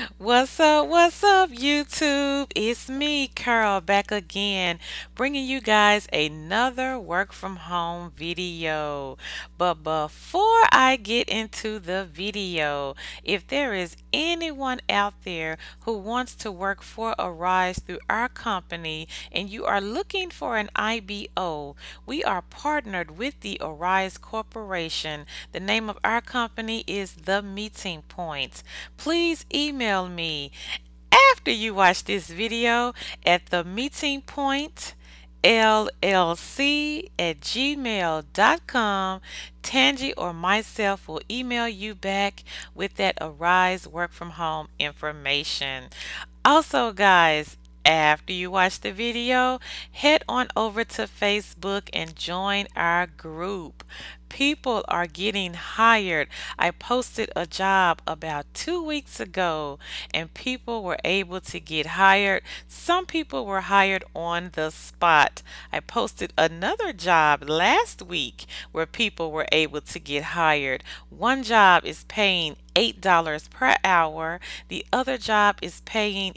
What's up, YouTube? It's me, Carol, back again, bringing you guys another work from home video. But before I get into the video, if there is anyone out there who wants to work for Arise through our company and you are looking for an IBO, we are partnered with the Arise Corporation. The name of our company is The Meeting Point. Please email me after you watch this video at the meeting point llc@gmail.com. Tangi or myself will email you back with that Arise work from home information. Also, guys, after you watch the video, head on over to Facebook and join our group. People are getting hired. I posted a job about 2 weeks ago and people were able to get hired. Some people were hired on the spot. I posted another job last week where people were able to get hired. One job is paying $8 per hour. The other job is paying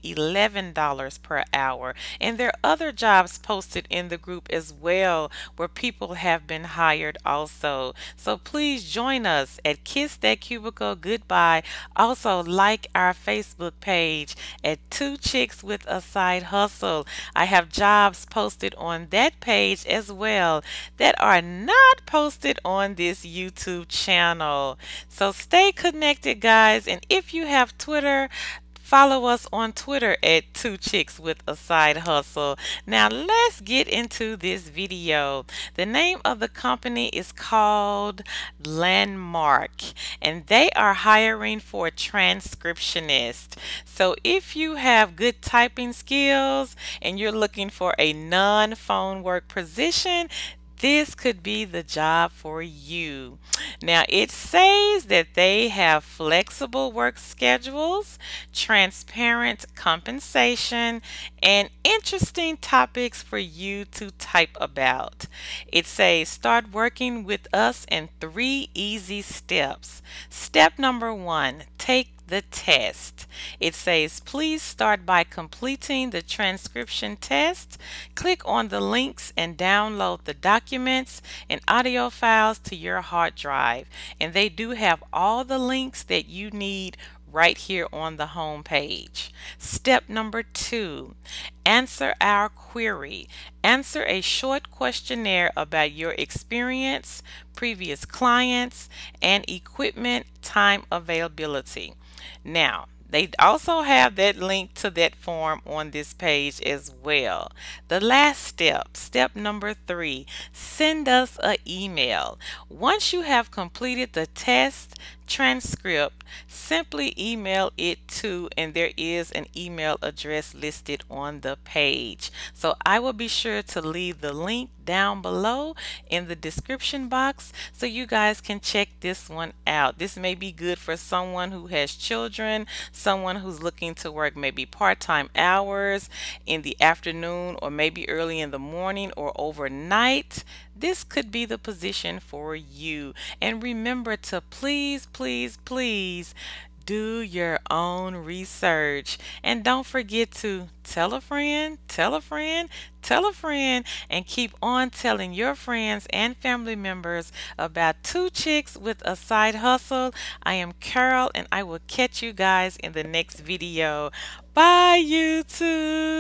$11 per hour. And there are other jobs posted in the group as well where people have been hired also. So please join us at Kiss That Cubicle Goodbye. Also like our Facebook page at Two Chicks with a Side Hustle. I have jobs posted on that page as well that are not posted on this YouTube channel. So stay connected, guys, and if you have Twitter, follow us on Twitter at Two Chicks with a Side Hustle. Now let's get into this video. The name of the company is called Landmark, and they are hiring for a transcriptionist. So if you have good typing skills and you're looking for a non-phone work position, this could be the job for you. Now, it says that they have flexible work schedules, transparent compensation, and interesting topics for you to type about. It says start working with us in 3 easy steps. Step number 1, take the test. It says please start by completing the transcription test. Click on the links and download the documents and audio files to your hard drive. And they do have all the links that you need right here on the home page. Step number 2, answer our query. Answer a short questionnaire about your experience, previous clients, and equipment time availability. Now, they also have that link to that form on this page as well. The last step, step number 3, send us an email. Once you have completed the test transcript, simply email it to, and there is an email address listed on the page. So I will be sure to leave the link down below in the description box so you guys can check this one out. This may be good for someone who has children, someone who's looking to work maybe part-time hours in the afternoon or maybe early in the morning or overnight. This could be the position for you. And remember to please, please, please do your own research. And don't forget to tell a friend, tell a friend, tell a friend, and keep on telling your friends and family members about Two Chicks with a Side Hustle. I am Carol, and I will catch you guys in the next video. Bye, YouTube.